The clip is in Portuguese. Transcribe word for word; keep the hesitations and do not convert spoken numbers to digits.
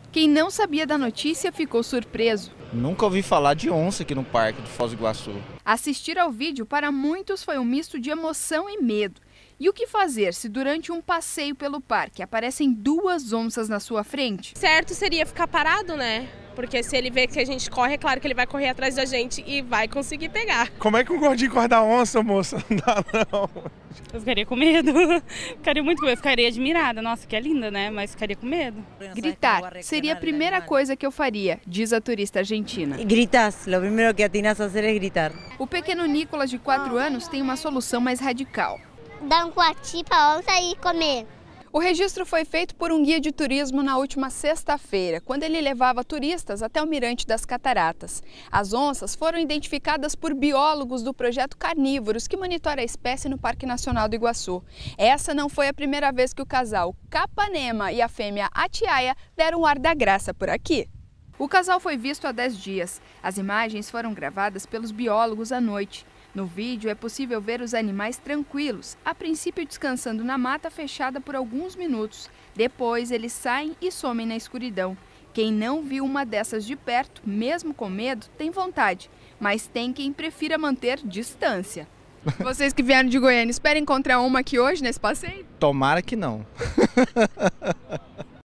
Quem não sabia da notícia ficou surpreso. Nunca ouvi falar de onça aqui no parque de Foz do Iguaçu. Assistir ao vídeo para muitos foi um misto de emoção e medo. E o que fazer se durante um passeio pelo parque aparecem duas onças na sua frente? Certo seria ficar parado, né? Porque se ele vê que a gente corre, é claro que ele vai correr atrás da gente e vai conseguir pegar. Como é que um gordinho corre da onça, moça? Não dá, não. Eu ficaria com medo. Ficaria muito com medo. Ficaria admirada. Nossa, que é linda, né? Mas ficaria com medo. Gritar seria a primeira coisa que eu faria, diz a turista argentina. Gritas, o primeiro que atinas a fazer é gritar. O pequeno Nicolas, de quatro anos, tem uma solução mais radical. Dar um coati para onça e comer. O registro foi feito por um guia de turismo na última sexta-feira, quando ele levava turistas até o Mirante das Cataratas. As onças foram identificadas por biólogos do projeto Carnívoros, que monitora a espécie no Parque Nacional do Iguaçu. Essa não foi a primeira vez que o casal Capanema e a fêmea Atiaia deram o ar da graça por aqui. O casal foi visto há dez dias. As imagens foram gravadas pelos biólogos à noite. No vídeo é possível ver os animais tranquilos, a princípio descansando na mata fechada por alguns minutos. Depois eles saem e somem na escuridão. Quem não viu uma dessas de perto, mesmo com medo, tem vontade, mas tem quem prefira manter distância. Vocês que vieram de Goiânia, esperam encontrar uma aqui hoje nesse passeio? Tomara que não.